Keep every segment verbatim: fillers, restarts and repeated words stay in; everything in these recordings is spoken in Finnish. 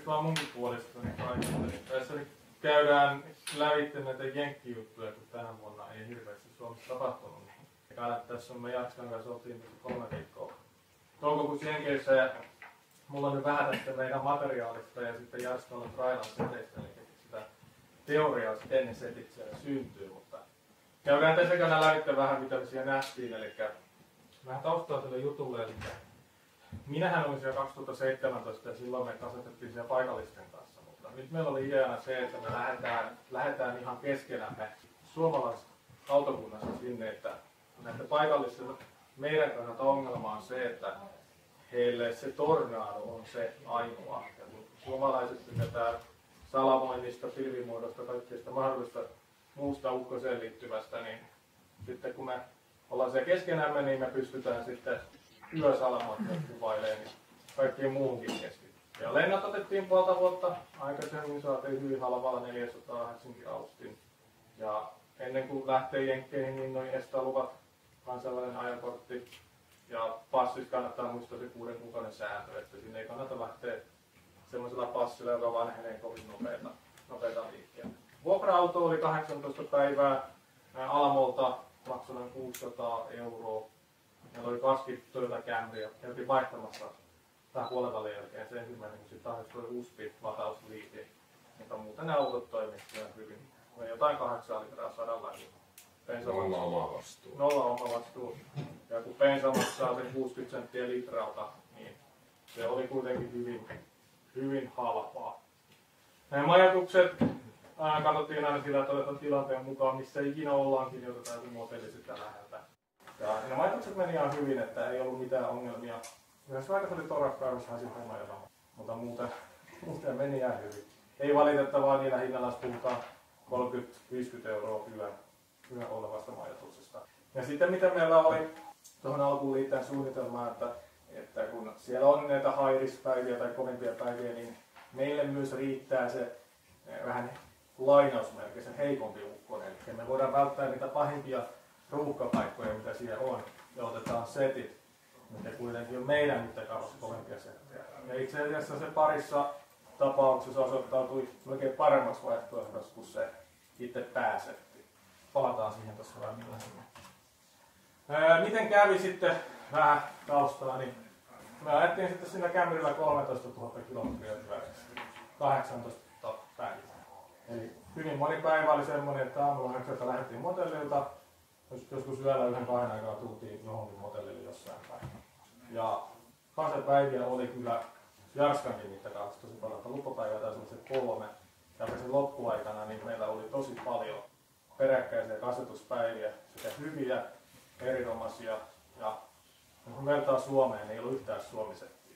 vaan munkin puolesta niin kaikille. Tässä käydään lävitse näitä jenkkijuttuja, kun tänä vuonna ei hirveästi Suomessa tapahtunut. Niin tässä on me Jakskan kanssa oltiin kolme viikkoa toukokuussa Jenkeissä ja mulla on nyt vähän tästä meidän materiaalista ja sitten Jarskalla on trailan seteistä, eli sitä teoriaa sitten ennen setit siellä syntyy, mutta käydään tässä käydään lävitse vähän mitä me siellä nähtiin, eli vähän taustaa tälle jutulle, eli minähän olin siellä kaksituhattaseitsemäntoista ja silloin me kasetettiin siellä paikallisten kanssa, mutta nyt meillä oli ideana se, että me lähdetään, lähdetään ihan keskenämme suomalaisessa autokunnassa sinne, että näitä paikallisilla meidän kannalta ongelma on se, että heille se tornado on se ainoa. Ja kun suomalaiset tykätään salamoinnista, pilvimuodosta, kaikkesta mahdollista muusta ukkoseen liittyvästä, niin sitten kun me ollaan siellä keskenämme, niin me pystytään sitten yösalamoitteet kuvailemaan niin kaikkiin muuhunkin keskittyä. Ja lennot otettiin puolta vuotta aikaisemmin, saatiin hyvin halvalla neljäsataa Helsingin Austin. Ja ennen kuin lähtee jenkkeihin, niin noin estaluvat, kansainvälinen ajokortti ja passissa kannattaa muistaa se kuuden kuukauden sääntö, että sinne ei kannata lähteä semmoisella passilla, joka vanhenee kovin nopeita, nopeita liikkeelle. Vuokra-auto oli kahdeksantoista päivää Alamolta, maksoi noin kuusisataa euroa. Meillä oli kaksikymmentä Toyota Camrya, käytiin vaihtamassa vähän puolen välin jälkeen se ensimmäinen, kun sitten tahdessa oli U S P-latausliite, mutta muuten ne autot toimivat hyvin. Oli jotain kahdeksan litraa sadalla. Nolla oma vastuu. Nolla oma vastuu. Ja kun bensa maksaa sen kuusikymmentä senttiä litralta, niin se oli kuitenkin hyvin, hyvin halpaa. Nämä majoitukset ää, katsottiin aina sillä, että otetaan tilanteen mukaan, missä ikinä ollaankin, niin otetaan joku motelli sitä läheltä. Ja nämä majoitukset meni ihan hyvin, että ei ollut mitään ongelmia. Yhdessä vaikka oli torakkaudessa hän sitten majota, mutta muuten, muuten meni ihan hyvin. Ei valitettavaa niillä hinnalla puhutaan kolmekymmentä viisikymmentä euroa yön, yön olevasta majoituksesta. Ja sitten mitä meillä oli tuohon alkuun liittyen suunnitelmaan, että, että kun siellä on näitä high-risk-päiviä tai kovempia päiviä, niin meille myös riittää se vähän lainausmerkeissä heikompi ukkonen. Eli me voidaan välttää niitä pahimpia ruuhkapaikkoja, mitä siellä on, ja otetaan setit, mitä kuitenkin on meidän mittakaavassa kovempia settejä. Ja itse asiassa se parissa tapauksessa osoittautui melkein paremmaksi vaihtoehdoksi kuin se itse pääsetti. Palataan siihen tuossa vähän millaisemmin. Miten kävi sitten vähän taustaa, niin me ajettiin sitten siinä Camryllä kolmetoistatuhatta kilometriä pyöräksi, kahdeksantoista päivää. Eli hyvin moni päivä oli semmoinen, että aamulla yhdeksältä lähdettiin motellilta, joskus yöllä yhden kahden aikaa tultiin johonkin motellille jossain päin. Ja kasepäiviä oli kyllä Jarskankin mittakaavassa tosi paljon, että lupapäivää taisi olla se kolme. Ja sen loppuaikana niin meillä oli tosi paljon peräkkäisiä kasetuspäiviä, sekä hyviä, erinomaisia, ja kun vertaa Suomeen, niin ei ollut yhtään suomisettiä.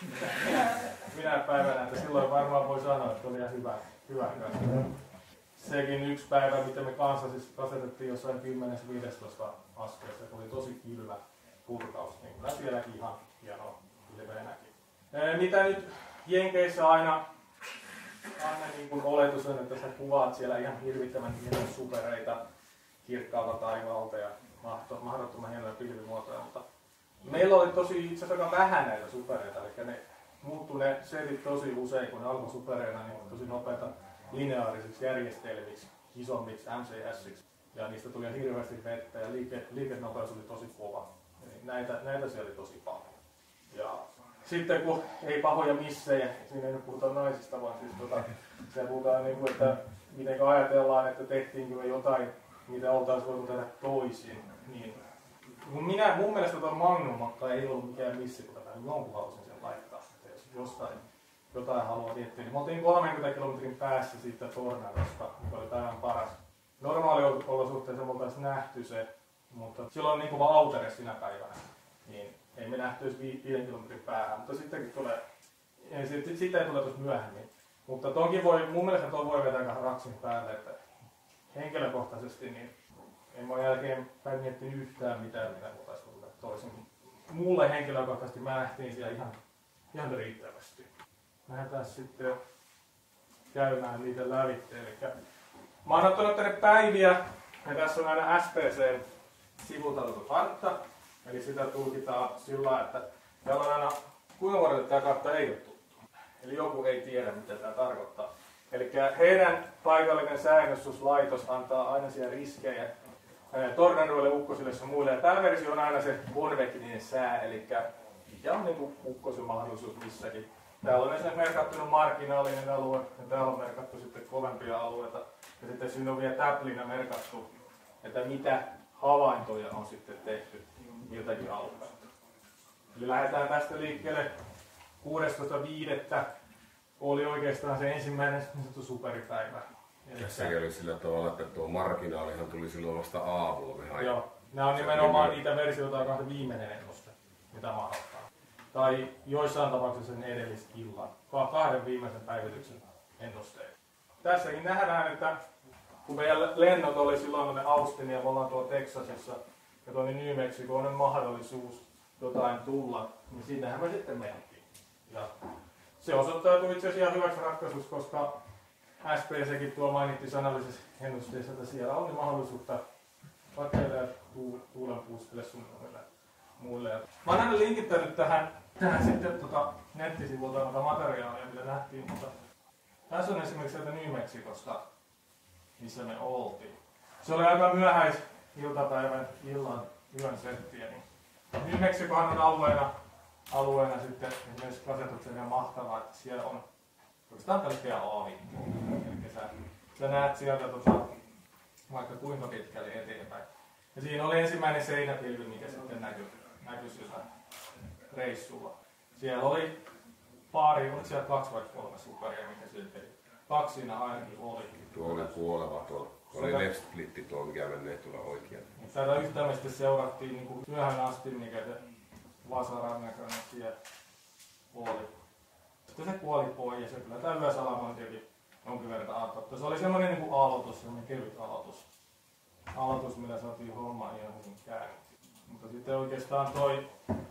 Minä päivänä, että silloin varmaan voi sanoa, että oli ihan hyvä, hyvä kasetus. Sekin yksi päivä, mitä me kanssa siis kasetettiin jossain kymmenen viisitoista asteessa, oli tosi kylmä purkaus, niin kyllä sielläkin ihan hienoa ilmeenäkin. Mitä nyt Jenkeissä aina, aina niin kuin oletus on, että sä kuvaat siellä ihan hirvittävän hienoja supereita kirkkaalta taivaalta ja mahdottoman hienoja pilvimuotoja, mutta meillä oli tosi itse asiassa aika vähän näitä supereita, eli ne muuttui ne setit tosi usein, kun ne alkoi supereina, niin tosi nopeita lineaarisiksi järjestelmiksi, isommiksi M C S:iksi, ja niistä tuli hirveästi vettä ja liike, liikenopeus oli tosi kova. Eli näitä, näitä siellä oli tosi paljon. Ja sitten kun ei pahoja missejä, siinä ei nyt puhuta naisista, vaan siis tota, siellä puhutaan niin kuin, että miten ajatellaan, että tehtiinkö jotain, mitä oltaisiin voitu tehdä toisin. Niin, minä, mun mielestä tuo Magnum ei ollut mikään missi, kun tätä jonkun halusin sen laittaa, että jos jostain jotain haluaa tietää. Niin me oltiin kolmekymmentä kilometrin päässä siitä tornadosta, mikä oli päivän paras. Normaali olosuhteessa me oltaisiin nähty se, mutta silloin niin kova autere sinä päivänä, niin ei me nähty edes viiden kilometrin päähän, mutta sittenkin tulee, ei, sit, sitä ei tule tuossa myöhemmin. Mutta toki voi, mun mielestä tuo voi vetää raksin päälle, että henkilökohtaisesti niin en mä jälkeenpäin miettinyt yhtään mitään, mitä voitaisiin tulla toisin. Mulle henkilökohtaisesti mä nähtiin siellä ihan, ihan riittävästi. Lähdetään sitten käymään niitä lävitse. Elikkä mä oon ottanut tänne päiviä, ja tässä on aina S P C-sivulta otettu kartta. Eli sitä tulkitaan sillä, että täällä on aina, kuinka vuodelle tämä kartta ei ole tuttu. Eli joku ei tiedä, mitä tämä tarkoittaa. Eli heidän paikallinen sääennustuslaitos antaa aina siellä riskejä tornadoille, ukkosille ja muille. Ja tällä versio on aina se konvektiivinen sää, eli mikä on niin ukkosen mahdollisuus missäkin. Täällä on esimerkiksi merkattu marginaalinen alue, ja täällä on merkattu sitten kovempia alueita. Ja sitten siinä on vielä täplinä merkattu, että mitä havaintoja on sitten tehty miltäkin alueelta. Eli lähdetään tästä liikkeelle kuudestoista viidettä oli oikeastaan se ensimmäinen niin superipäivä. Ja se oli sillä tavalla, että tuo marginaalihan tuli silloin vasta aamulla. Joo, nämä on nimenomaan niitä versioita, joka on viimeinen ennuste, mitä mahdollista. Tai joissain tapauksissa ne edelliset illan, kahden viimeisen päivityksen ennusteet. Tässäkin nähdään, että kun meidän lennot oli silloin tuonne Austin ja me ollaan tuolla Texasissa ja tuonne New Mexicoon on mahdollisuus jotain tulla, niin siinähän me sitten mentiin. Ja se osoittautui itse asiassa ihan hyväksi ratkaisuksi, koska S P C:kin tuo mainitti sanallisessa ennusteessa, että siellä on mahdollisuutta rakeilla ja tuulen puustille sun muille. Mä oon aina linkittänyt tähän, tähän sitten tota nettisivulta noita materiaaleja, mitä nähtiin, mutta tässä on esimerkiksi sieltä New Mexicosta, missä me oltiin. Se oli aika myöhäis iltapäivän illan yön settiä. Niin New Mexicohan on alueena, alueena sitten esimerkiksi asetuksen ihan mahtavaa, että siellä on oikeastaan pelkkää aavikkoa. Eli sä, sä näet sieltä tota, vaikka kuinka pitkälle eteenpäin. Ja siinä oli ensimmäinen seinäpilvi, mikä sitten näkyi, näkyi sillä reissulla. Siellä oli pari, oliko siellä kaksi vai kolme superia, mikä silti kaksi siinä ainakin oli. Tuo oli kuoleva tuolla. Oli left splitti tuo, mikä menee tuolla oikealle. Tätä yhtämisesti seurattiin niin kuin myöhään asti, mikä se vasaran näköinen siellä oli. Sitten se kuoli pois ja se kyllä tämä yösalamointiakin jonkin verran arvotta. Se oli semmoinen niin kuin aloitus, semmoinen kevyt aloitus. Aloitus, millä saatiin homma ihan hyvin käyntiin. Mutta sitten oikeastaan toi...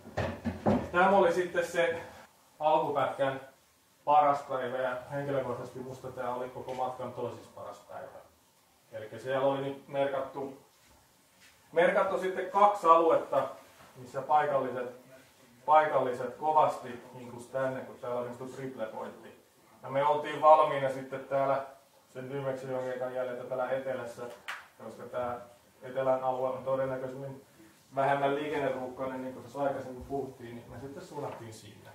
Tämä oli sitten se alkupätkän paras päivä ja henkilökohtaisesti musta tämä oli koko matkan toisissa paras päivä. Eli siellä oli nyt merkattu, merkattu sitten kaksi aluetta, missä paikalliset, paikalliset kovasti niin tänne, kun täällä oli niin triple pointti. Ja me oltiin valmiina sitten täällä sen New Mexico'n jäljellä täällä etelässä, koska tämä etelän alue on todennäköisemmin vähemmän liikenneruuhkainen, niin kuin tässä aikaisemmin puhuttiin, niin me sitten suunnattiin sinne.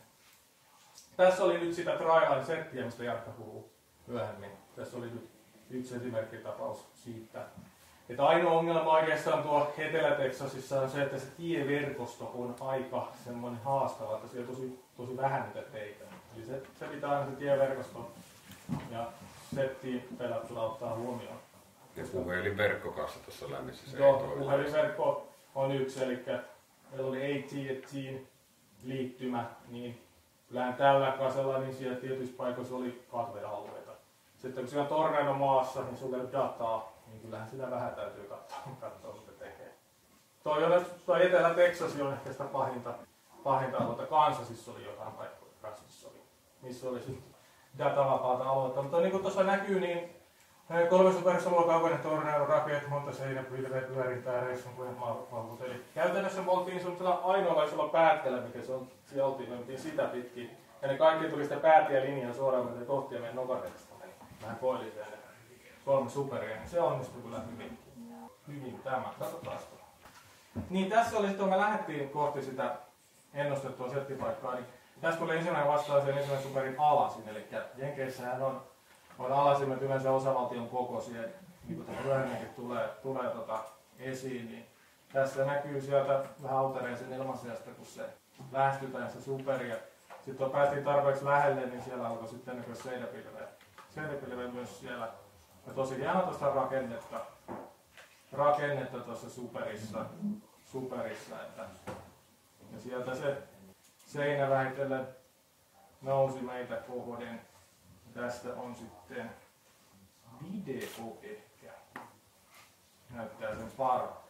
Tässä oli nyt sitä try-line-settiä, mistä Jarkka puhuu myöhemmin. Tässä oli nyt yksi esimerkkitapaus siitä. Että ainoa ongelma oikeastaan tuo Etelä-Teksasissa on se, että se tieverkosto on aika semmoinen haastava, että siellä on tosi, tosi vähän niitä teitä. Eli se, se pitää aina se tieverkosto ja settiin pelattuna ottaa huomioon. Ja puhelinverkko kanssa tuossa lännissä se Joo, puhelinverkko on yksi, eli meillä oli A T and T liittymä, niin kyllähän tällä kasella niin siellä tietyissä paikoissa oli katvealueita. Sitten kun siellä on tornado maassa, niin sulla ei ole dataa, niin kyllähän sitä vähän täytyy katsoa, katsoa mitä tekee. Toi, on, toi Etelä-Teksas on ehkä sitä pahinta, pahinta alueita. Kansasissa oli jotain paikkoja, Kansasissa oli, missä oli sitten datavapaata aluetta. Mutta niin kuin tuossa näkyy, niin kolme supersolulla kaukainen tornado, rakeet, monta seinäpilveä, pyörintää, reissun kuin malkut. Eli käytännössä me oltiin sellaisella ainoalaisella päätteellä, mikä se on, siellä oltiin, me oltiin sitä pitkin. Ja ne kaikki tuli sitä päätielinjaa suoraan meitä kohti ja meidän nokareista meni vähän koilliseen kolme superia, niin se onnistui kyllä hyvin. Hyvin tämä, katsotaan sitä. Niin tässä oli sitten, kun me lähdettiin kohti sitä ennustettua settipaikkaa, niin tässä tuli ensimmäinen vastaan sen ensimmäisen superin alasin. Eli Jenkeissähän on, on alasimet yleensä osavaltion kokoisia, niin kuin tämä myöhemminkin tulee, tulee tota esiin. Niin tässä näkyy sieltä vähän autoreisen ilmansiasta, kun se lähestytään se superi. Sitten kun päästiin tarpeeksi lähelle, niin siellä alkoi sitten näkyä seinäpilveä. Seinäpilveä myös siellä. Ja tosi hieno tuosta rakennetta, rakennetta tuossa superissa. superissa että, ja sieltä se seinä vähitellen nousi meitä kohden. Tästä on sitten video ehkä. Näyttää sen parhaan.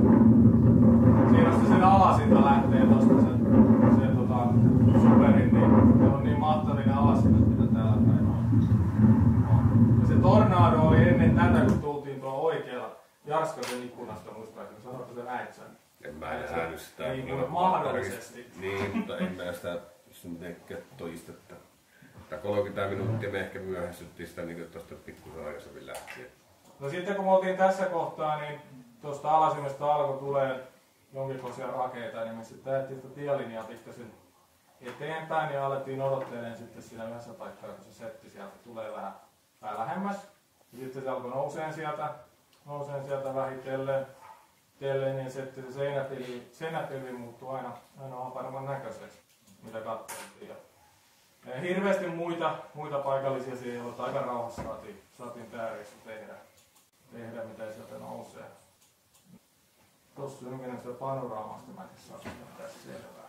Siinä se sen alasinta lähtee tosta sen, sen tota, superin, niin Jarskasen ikkunasta muistaakseni, sanoitko se näit sen? En mä nähnyt sitä. Niin, niin mahdollisesti. Niin, mutta en mä sitä pysty mitenkään todistetta. Tai kolmekymmentä minuuttia me ehkä myöhästyttiin sitä niin tuosta pikkusen aikaisemmin lähtien. No sitten kun me oltiin tässä kohtaa, niin tuosta alasimesta alkoi tulee jonkinlaisia rakeita, niin me sitten lähdettiin sitä tielinjaa pikkasen eteenpäin ja alettiin odottelemaan sitten siinä yhdessä paikkaa, kun se setti sieltä tulee vähän, vähän lähemmäs. Ja sitten se alkoi nouseen sieltä, nouseen sieltä vähitellen, tellen, niin sitten se seinäpilvi, seinäpilvi muuttui aina, aina paremman näköiseksi, mitä katsoiltiin. Ja, ja hirveästi muita, muita paikallisia siellä, joita aika rauhassa saatiin, saatiin täärissä tehdä, tehdä, mitä sieltä nousee. Tuossa on jonkinlaista panoraamasta, mäkin saan tässä selvää.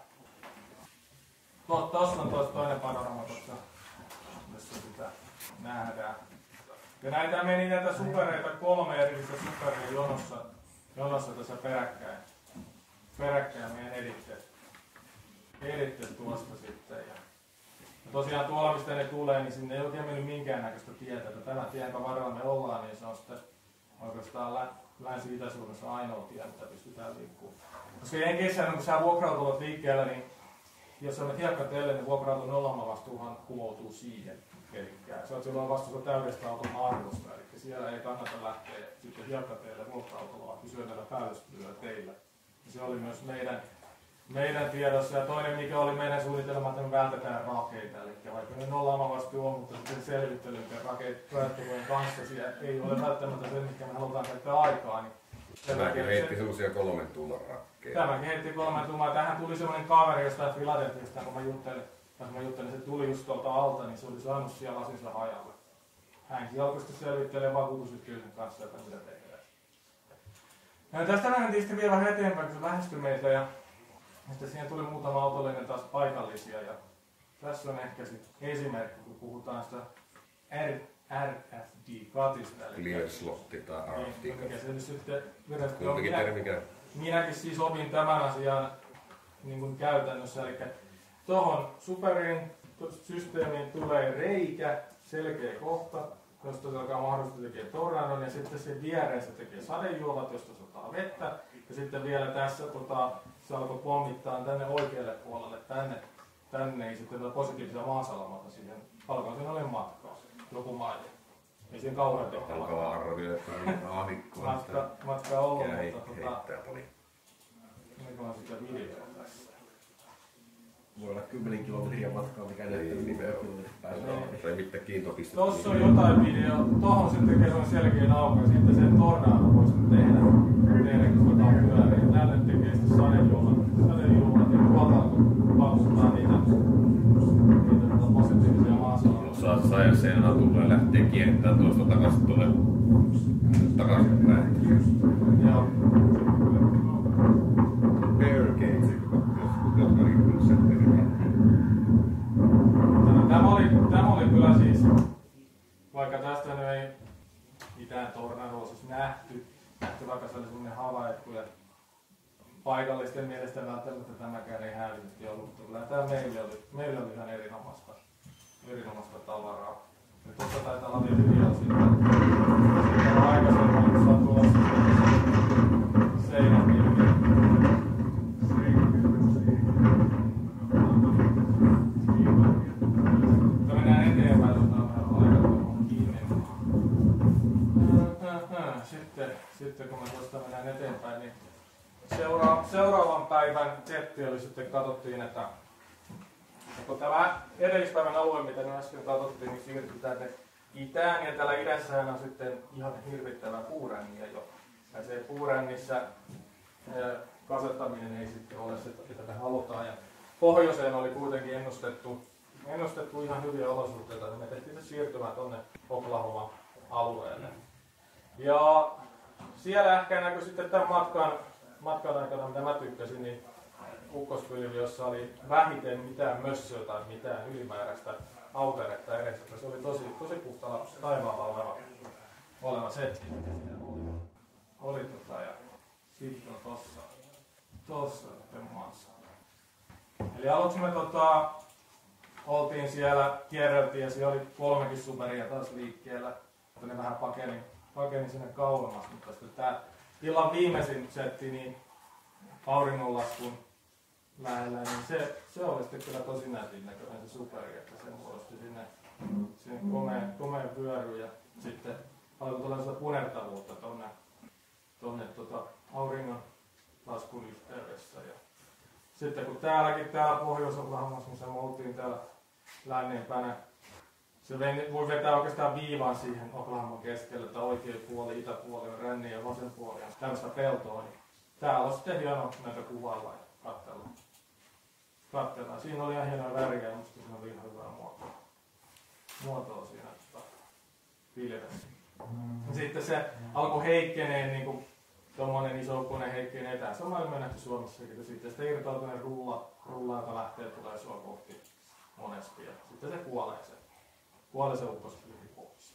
Tuossa on tuossa toinen panoraama, tuossa, jossa sitä nähdään. Ja näitä meni näitä supereita, kolme erillistä superia jonossa, jonossa tässä peräkkäin. Peräkkäin meidän editte. Editte tuosta sitten. Ja, ja tosiaan tuolla mistä ne tulee, niin sinne ei oikein mennyt minkäännäköistä tietä. Tämä tie, jonka varrella me ollaan, niin se on sitten oikeastaan lä länsi-itäisuudessa ainoa tie, mitä pystytään liikkumaan. Koska en kesänä, kun sä vuokrautulot liikkeellä, niin jos sä menet hiekkatielle, niin vuokrautun nollomavastuuhan kumoutuu siihen. Elikkä sä oot silloin vastuussa täydestä auton arvosta, eli siellä ei kannata lähteä sitten hiekkatielle vuokra-autolla pysyä näillä päällyskylyillä teillä. Ja se oli myös meidän, meidän tiedossa. Ja toinen, mikä oli meidän suunnitelma, että me vältetään rakeita. Eli vaikka ne nolla-omavastuu on, mutta sitten selvittelyn rakeittojen kanssa siellä ei ole välttämättä se, mikä me halutaan käyttää aikaa. Niin tämäkin heitti semmosia kolmen tuuman rakkeja. Tämäkin heitti kolmen tuuman. Tähän tuli semmoinen kaveri jostain Filadelfiasta, kun mä juttelin. Kun mä juttelin, se tuli just tuolta alta, niin se oli saanut siellä lasinsa hajalle. Hänkin alkoi sitten selvittelemään vakuutusyhtiöiden kanssa, että mitä tehdään. Ja tästä lähdettiin sitten vielä vähän eteenpäin, kun se lähestyi meitä. Ja sitten siihen tuli muutama autollinen taas paikallisia. Ja tässä on ehkä sitten esimerkki, kun puhutaan sitä R F D-katista. Clear slotti tai R F D. Mikä se nyt sitten virallisesti on. Minä, minäkin siis opin tämän asian niin kuin käytännössä. Eli tuohon superin systeemiin tulee reikä, selkeä kohta, josta se alkaa mahdollisesti tekee tornadon, ja sitten sen viereen se tekee sadejuovat, josta sataa vettä. Ja sitten vielä tässä tota, se alkoi pommittaa tänne oikealle puolelle, tänne, tänne ja sitten positiivisia maasalamalta siihen alkaa sen ole matkaa, joku maili. Ei siinä kauhean tehtävä. Alkaa arvioida, että aavikkoa matka, matka ollut, mutta tota, mikä on sitä videoa tässä. Voi olla kymmenen kilometriä matkaa, mikä näyttää video kilometriä. Revitte kiintopistettä. Tossa on jotain video. Tohon se tekee sellainen selkeä auko ja sitten sen tornado voisi tehdä. Tehdä, kun sitä on pyöriä. Tälle tekee sitten sadejuomat. Sadejuomat ja tuolta paussutaan niitä, niitä positiivisia maasaloja. Jos saa saada sen atulle ja lähtee kiertämään tuosta takaisin tuonne takaisin päin. Joo. Bear Gates, jotka riippuu setteriin. Tämä oli, tämä oli kyllä siis, vaikka tästä nyt ei mitään tornadoa siis nähty, nähty vaikka se oli sellainen havaittu ja paikallisten mielestä välttämättä tämäkään ei hälyisesti ollut, mutta kyllä tämä meille oli, meille oli ihan erinomaista, erinomaista tavaraa. Ja tuossa taitaa olla vielä video sitten, siitä on aikaisemmin satulossa seinäpilvi. Sitten, sitten kun me tuosta mennään eteenpäin, niin seura seuraavan päivän setti oli sitten, katsottiin, että kun tämä edellispäivän alue, mitä me äsken katsottiin, niin siirtyi tänne itään, ja täällä idässähän on sitten ihan hirvittävä puuränniä jo. Ja se puurännissä kasettaminen ei sitten ole se, mitä me halutaan. Ja pohjoiseen oli kuitenkin ennustettu, ennustettu ihan hyviä olosuhteita, niin me tehtiin se siirtymä tuonne Oklahoma alueelle. Ja siellä ehkä näkyi sitten tämän matkan, matkan aikana, mitä mä tykkäsin, niin ukkospylvi, jossa oli vähiten mitään mössöä tai mitään ylimääräistä auteretta edessä. Se oli tosi, tosi puhtaalla taivaalla oleva, oleva setti. Oli, oli tota, ja sitten on tossa, tossa maassa. Eli aluksi me tota, oltiin siellä, kierreltiin ja siellä oli kolmekin superia taas liikkeellä. Ne vähän pakeni, pakeni sinne kauemmas, mutta sitten tää illan viimeisin setti niin auringonlaskun lähellä, niin se, se oli sitten kyllä tosi nätin näköinen se superi, että se muodosti sinne, sinne komeen, komeen vyöry ja sitten alkoi tällaista punertavuutta tonne, tonne tota auringon laskun yhteydessä. Ja sitten kun täälläkin täällä Pohjois-Oklahomassa, missä me oltiin täällä lännempänä, se voi vetää oikeastaan viivan siihen Oklahoman keskelle, että oikea puoli, itäpuoli on ränni ja vasen puoli on tämmöistä peltoa. Niin täällä on sitten hieno näitä kuvailla ja katsella. Katsellaan. Siinä oli ihan hienoa väriä ja musta siinä oli ihan hyvää muotoa, muotoa siinä tota, pilvessä. Mm. Sitten se alkoi heikkeneen, niin kuin tommonen isoukkoinen heikkenee. Tässä on maailman nähty Suomessakin. Ja sitten sitä irtautuneen rulla, rulla, joka lähtee tulee sua kohti monesti. Ja sitten se kuolee se. Kuolee se ukkospilvi pois.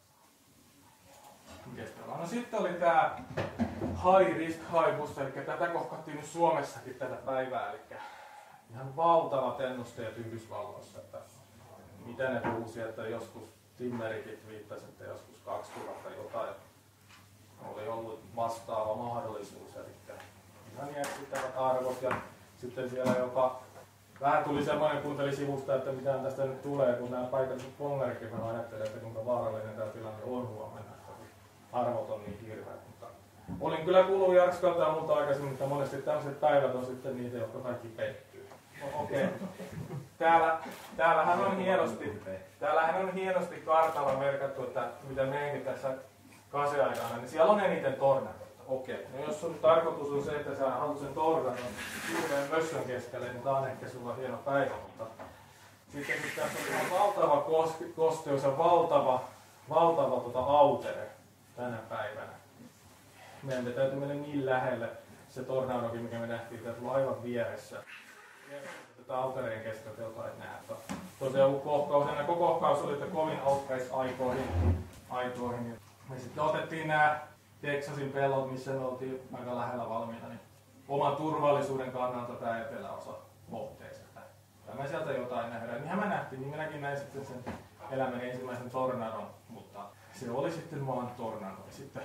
Kestävää. No sitten oli tää high risk high booster, eli tätä kohkattiin nyt Suomessakin tätä päivää. Eli ihan valtavat ennusteet Yhdysvalloissa, että mitä ne puhuisi, että joskus Timmerikit viittasi, että joskus kaksituhatta jotain oli ollut vastaava mahdollisuus, eli ihan järkyttävät arvot ja sitten siellä jopa vähän tuli semmoinen, kuunteli sivusta, että mitä tästä nyt tulee, kun nämä paikalliset pongarikit vähän ajattelee, että kuinka vaarallinen tämä tilanne on huomenna, arvot on niin hirveät. Mutta olin kyllä kuullut Jarskalta ja muuta aikaisemmin, että monesti tämmöiset päivät on sitten niitä, jotka kaikki pettyy. No, okei. Okay. Täällä, täällähän on hienosti, täällähän on hienosti kartalla merkattu, että mitä meidänkin tässä kaseaikana, niin siellä on eniten tornadoita. Okei. Okay. No jos sun tarkoitus on se, että sä haluat sen tornadon hirveän mössön keskelle, niin tää on ehkä sulla hieno päivä, mutta sitten kun tässä on ihan valtava kosteus ja valtava, valtava tota autere tänä päivänä. Meidän täytyy mennä niin lähelle se tornadokin, mikä me nähtiin, että tulla aivan vieressä. Tätä autereen keskeltä jotain näet. Tosiaan kun kohkaus, ennen kuin kohkaus oli kovin alkkaisaikoihin, aikoihin, me sitten otettiin nämä Texasin pellot, missä me oltiin aika lähellä valmiina, niin oman turvallisuuden kannalta tämä eteläosa kohteeseen. Ja me sieltä jotain nähdään. Niinhän me nähtiin, niin minäkin näin sitten sen elämän ensimmäisen tornadon, mutta se oli sitten vaan tornado. Ja sitten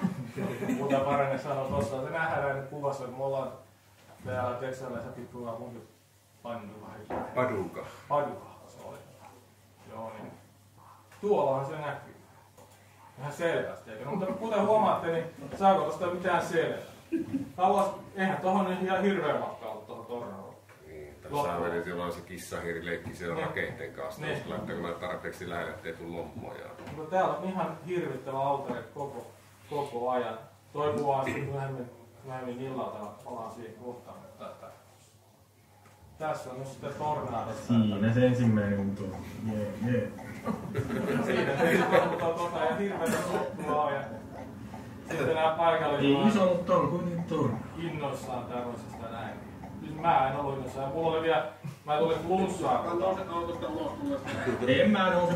muuta paremmin sanoi, tuossa se nähdään nyt kuvassa, että me ollaan täällä Texalaisessa pikkukaupungin Paducah. Paducah. Paducah se oli. Joo, niin tuollahan se näkyy. Ihan selvästi, eikä? No, mutta kuten huomaatte, niin saako tuosta mitään selvää? Kauas, eihän tuohon niin ihan hirveän matka ollut tuohon tornadoon. Niin, tässä meni silloin se kissahiri leikki siellä niin rakeitten kanssa. Niin. Laittaa kun tarpeeksi lähelle, ettei tule lommoja. No, täällä on ihan hirvittävä autere koko, koko ajan. Toi kuvaa sitten myöhemmin, myöhemmin illalta, palaan siihen kohtaan. Mutta että tässä on nyt sitten tornado. Siinä se ensimmäinen on tuo. Jee, jee. Siinä se ensimmäinen on tuota ja hirveätä sottua ja sitten nämä paikalliset ei iso, mutta on kuitenkin torna. Innoissaan tämmöisestä näin. Siis mä en ollut innoissaan. Mulla oli vielä, mä tulin flunssaan. Nouset autosta ulos tulla. En mä nouse.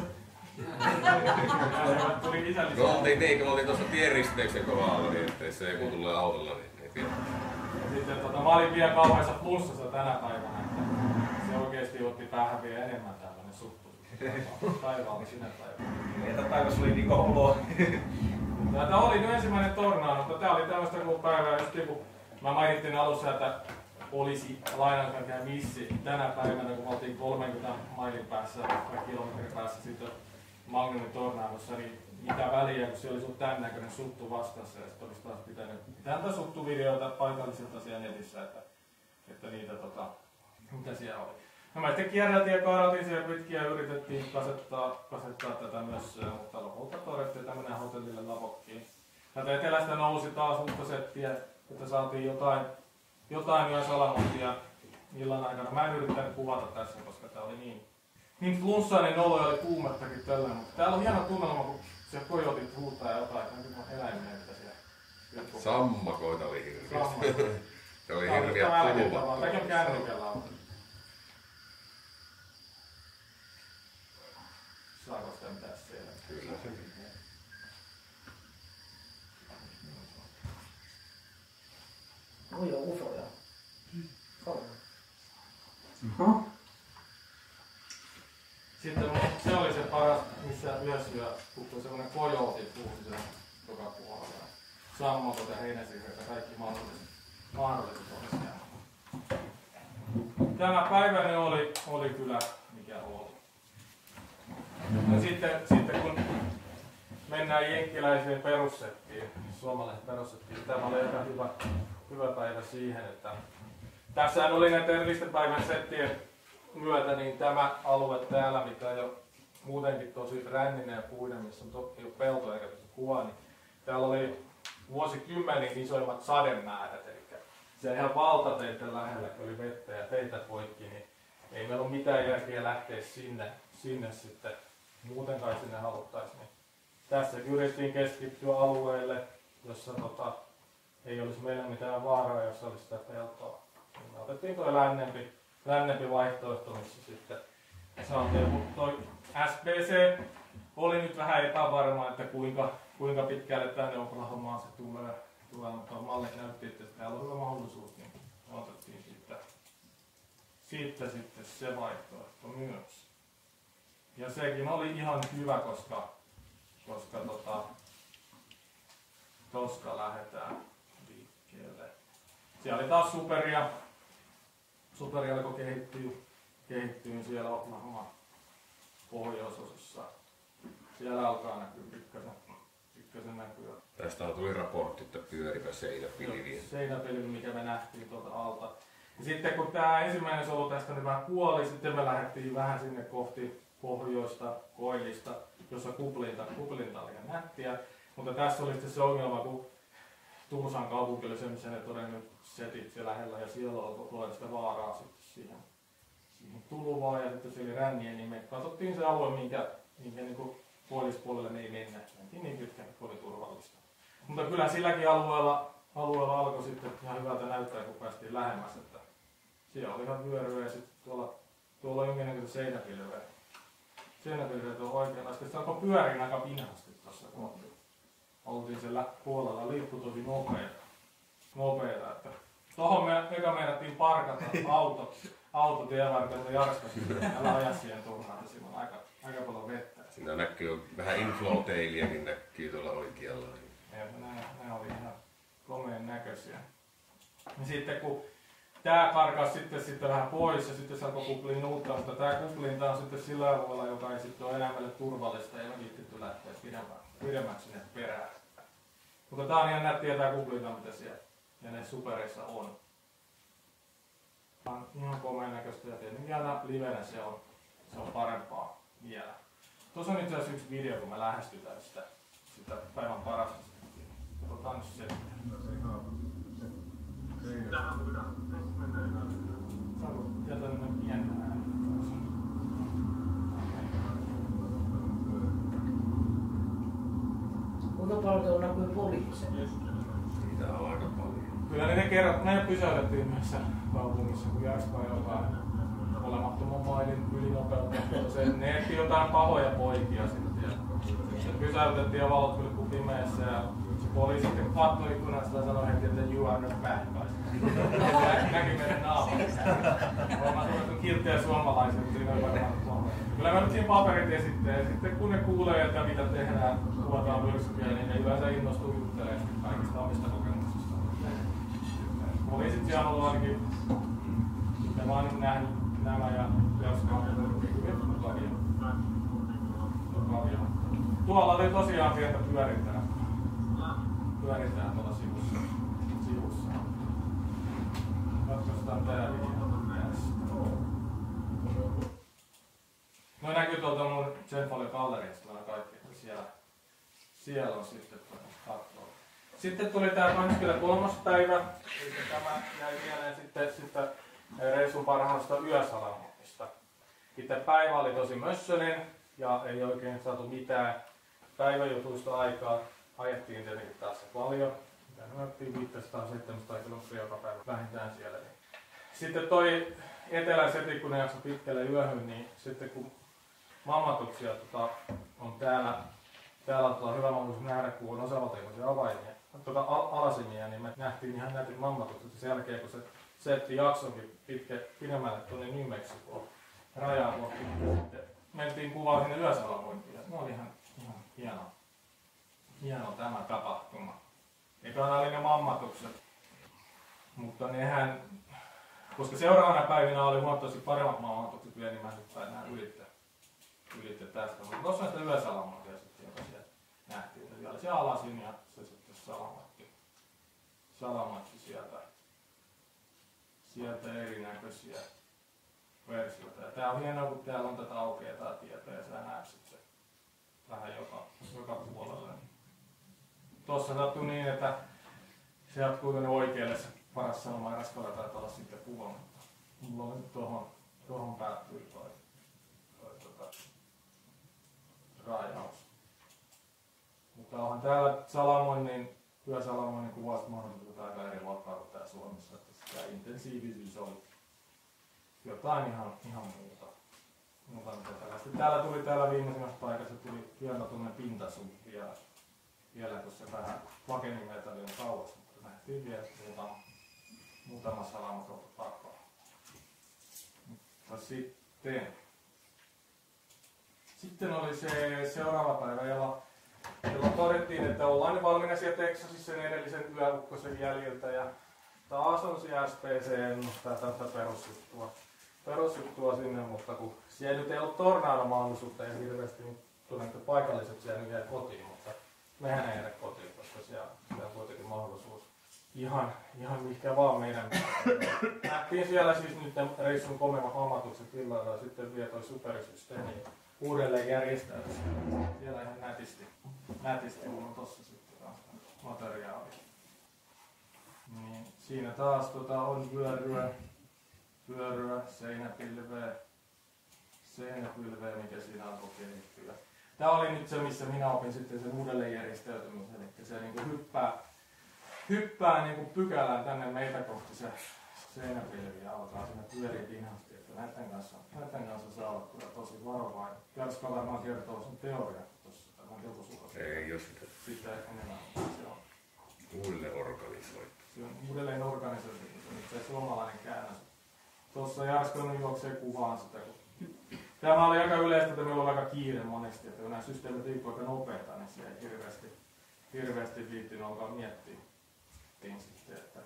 Tuli isällistä. No oltiin niin, kun oltiin tuossa tienristeyksen kohdalla, niin ettei se joku tulee autolla, niin ei tiedä. Sitten tota, mä olin vielä kauheessa flunssassa tänä päivänä, että se oikeesti otti päähän vielä enemmän tällainen suttu. Taivaalla sinä päivänä. Että taivas oli niin koulua. Tämä oli nyt ensimmäinen tornado, mutta tämä oli tämmöistä kuin päivää, just kun mä mainitsin alussa, että poliisi lainankäyntiä missi tänä päivänä, kun oltiin kolmekymmentä mailin päässä tai kilometrin päässä sitten Magnumin tornadossa, niin mitä väliä, kun se olisi ollut tämän näköinen suttu vastassa ja sitten olisi taas pitänyt pitää suttuvideoita paikallisilta siellä netissä, että, että niitä tota, mitä siellä oli. No mä sitten kierreltiin ja kaareltiin siellä pitkin ja yritettiin kasettaa, kasettaa tätä mössöä, mutta lopulta todettiin, että mennään hotellille lavokkiin. Tätä etelästä nousi taas uutta settiä, että saatiin jotain, jotain myös alamonttia illan aikana. Mä en yrittänyt kuvata tässä, koska tää oli niin, niin flunssainen olo ja oli kuumettakin tällä, mutta täällä on hieno tunnelma, kun siellä kojotit huutaa ja jotain, että on eläimiä, mitä siellä. Sammakoita oli hirveästi. Se oli hirveä tulva. Tämäkin on kännykällä on. Saako sitä mitään siellä? Kyllä se. Oi on ufoja. Kauan. Oho. Sitten se oli se paras, missä yhdessä yö kukkui semmonen kojooti puhusi sen heinäpellot ja heinäsirret ja kaikki mahdolliset, mahdolliset oli siellä. Tämä päiväni oli, oli kyllä mikä oli. No sitten, sitten kun mennään jenkkiläiseen perussettiin, suomalaiseen perussettiin, tämä oli aika hyvä, hyvä päivä siihen, että tässä oli näiden edellisten päivän settien myötä, niin tämä alue täällä, mikä jo muutenkin tosi ränninen ja puinen, missä on toki jo pelto eikä pysty kuvaa, niin täällä oli vuosikymmenen isoimmat sademäärät, eli siellä ihan valtateiden lähellä, kun oli vettä ja teitä poikki, niin ei meillä ole mitään järkeä lähteä sinne, sinne sitten, muuten kai sinne haluttaisiin. Niin tässä yritettiin keskittyä alueelle, jossa tota, ei olisi meillä mitään vaaraa, jossa olisi sitä peltoa. Me otettiin tuo lännempi, lännempi vaihtoehto, missä sitten saatiin, mutta toi S B C oli nyt vähän epävarma, että kuinka, kuinka pitkälle tänne Oklahomaan se tulee. tulee mutta mallit näytti, että täällä on hyvä mahdollisuus, niin otettiin sitten, sitten, sitten se vaihtoehto myös. Ja sekin oli ihan hyvä, koska, koska tota, koska lähdetään liikkeelle. Siellä oli taas superia. Superia alkoi kehittyä, kehittyä siellä Oklahoman pohjoisosassa. Siellä alkaa näkyä pikkasen, pikkasen näkyä. Tästä tuli raportti, että pyörivä seinäpilvi. Seinäpilvi, mikä me nähtiin tuolta alta. Ja sitten kun tämä ensimmäinen solu tästä niin vähän kuoli, sitten me lähdettiin vähän sinne kohti pohjoista koillista, jossa kuplinta, kuplinta oli ihan nättiä. Mutta tässä oli sitten se ongelma, kun Tuusan kaupunki oli semmoisen todennut setit siellä lähellä ja siellä oli sitä vaaraa sitten siihen, siihen tulvaan ja sitten se oli ränniä, niin me katsottiin se alue, minkä, minkä niin puolispuolelle me ei mennä. Mentiin niin pitkään, että oli turvallista. Mutta kyllä silläkin alueella, alueella alkoi sitten ihan hyvältä näyttää, kun päästiin lähemmäs, että siellä oli ihan vyöryä ja sitten tuolla, tuolla on jonkinnäköistä seinäpilveä. Seinäpilveä tuolla oikealla. Sitten se alkoi pyörin aika pinhasti tuossa kohti. Oltiin siellä puolella, liikkui tosi nopeeta. nopeeta että tohon me eka meinattiin parkata auto, auto tienvartiolla jarskasi, älä aja siihen turhaan, siinä on aika, aika paljon vettä. Siinä näkyy vähän inflow-tailiakin näkyy tuolla oikealla. Ja ne, ne oli ihan komeen näköisiä. Ja sitten kun tää karkasi sitten, sitten vähän pois ja sitten se alkoi kupliin nuuttaa, mutta tää kuplinta on sitten sillä alueella, joka ei sitten ole enää meille turvallista ja ei ole viittitty lähteä pidemmäksi sinne perään. Mutta tää on ihan nättiä tää kuplinta, mitä siellä ja ne superissa on. Tää on ihan komeen näköistä ja tietenkin aina livenä se on, se on parempaa vielä. Tuossa on itse asiassa yksi video, kun me lähestytään sitä, sitä päivän parasta. Otetaan nyt se. Saanko sieltä mennä pienellä ääni? Kuinka paljon tuolla näkyy poliiseja? Siitä on aika paljon. Kyllä ne, ne kerrat, ne pysäytettiin näissä kaupungissa, kun Jarskaa jotain olemattoman mailin ylinopeutta. Se, ne etsi jotain pahoja poikia sitten. Ja sitten pysäytettiin ja valot vilkkuu pimeässä ja se poliisi sitten katsoi ikkunasta ja sanoi heti, että you are not bad guys. Näki meidän naamat. Ollaan tullut kilttejä suomalaisia, mutta siinä ei varmaan huomioon. Kyllä me nyt siinä paperit esitteen ja sitten kun ne kuulee, että mitä tehdään, kuvataan myrskyjä, niin ne yleensä innostuu juttelemaan kaikista omista kokemuksista. Poliisit siellä on ollut ainakin, ne vaan nähnyt nämä ja Jaska on hyvin mukavia. Tuolla oli tosiaan pientä pyörintää. Pyörintää tuolla sivussa. sivussa. Katsotaan tää video. No näkyy tuolta mun Zenfolio galleriasta nämä kaikki, että siellä, siellä on sitten katsoa. Sitten tuli tää kaksikymmentäkolmas päivä, eli tämä jäi mieleen sitten, sitten reissun parhaasta yösalamotista. Itse päivä oli tosi mössönen ja ei oikein saatu mitään päiväjutuista aikaa. Ajettiin tietenkin taas paljon. Me otettiin viisisataa seitsemänsataa kilometriä joka päivä vähintään siellä. Sitten toi eteläseti, kun ne jaksoi pitkälle yöhön, niin sitten kun mammatuksia tota, on täällä, täällä on tota, hyvä mahdollisuus nähdä, kun on osavaltaikoisia avaimia, tota, al alasimia, niin me nähtiin ihan näytin mammatukset sen jälkeen, kun se setti jaksonkin pitkä, pidemmälle tuonne New Mexicoon rajaa kohti. Sitten mentiin kuvaa sinne yösalamointiin ja ne oli ihan, ihan hieno, hieno tämä tapahtuma. ekana oli ne mammatukset. Mutta nehän, koska seuraavana päivinä oli huomattavasti paremmat mammatukset vielä, niin mä hyppään nää ylitte, ylitte tästä. Mutta tuossa on sitä yösalamointia sitten, joka siellä nähtiin. Se vielä siellä alasin ja se sitten salamoitti, salamoitti sieltä, sieltä erinäköisiä versioita. Ja tää on hienoa, kun täällä on tätä aukeaa tää tieto ja sä näet sitten vähän joka, joka puolelle. Tuossa sattui niin, että se jatkuu tänne oikealle se paras sanoma ja raskalla taitaa olla sitten kuva, mutta mulla on nyt tohon, tohon päättyy toi, toi tota, rajaus. Mutta onhan täällä Salamoinnin, Yösalamoinnin kuvasta mahdollisuutta aika eri luokkaa kuin tää Suomessa, että sitä intensiivisyys oli jotain ihan, ihan muuta. muuta mitä täällä tuli täällä viimeisimmässä paikassa tuli hieno tuommoinen pintasumpi vielä, vielä kun se vähän pakeni meiltä vielä kauas, mutta nähtiin vielä muutama, muutama salamakauppа takaa. Mutta sitten, sitten oli se seuraava päivä, jolla, jolla todettiin, että ollaan nyt valmiina siellä Texasissa sen edellisen yöukkosen jäljiltä ja taas on se S P C ennustaa tätä perusjuttua, perusjuttua sinne, mutta kun siellä nyt ei ollut tornado-mahdollisuutta ja hirveästi, niin todennäköisesti paikalliset siellä nyt jäi kotiin, mutta mehän ei jäädä kotiin, koska siellä, siellä on kuitenkin mahdollisuus ihan, ihan mihinkä vaan meidän. Nähtiin siellä siis nyt ne reissun komeimmat hommatukset illalla ja sitten vielä toi superisysteemi uudelleen järjestäytys. Siellä ihan nätisti, nätisti kun on tossa sitten taas materiaali. Niin, siinä taas tota, on vyöryä, vyöryä, seinäpilveä, seinäpilveä, mikä siinä alkoi kehittyä. Tämä oli nyt se, missä minä opin sitten sen uudelleenjärjestäytymisen, eli se niin kuin hyppää, hyppää niin kuin pykälään tänne meitä kohti se seinäpilvi ja alkaa sinne pyöriä tinhasti, että näiden kanssa, näiden kanssa saa olla kyllä tosi varovainen. Kerska varmaan kertoo sen teorian tuossa, tämä on joku suhassa. Ei, jos sitä. Sitä enemmän se on. Uudelleen organisoitu. Se on uudelleen organisoitu, se on suomalainen käännös. Tuossa Jarskonen juoksee kuvaan sitä, kun tämä oli aika yleistä, että meillä oli aika kiire monesti, että kun nämä systeemit liikkuu aika nopeita, niin se ei hirveästi, hirveästi viittynyt alkaa miettiä sitten, että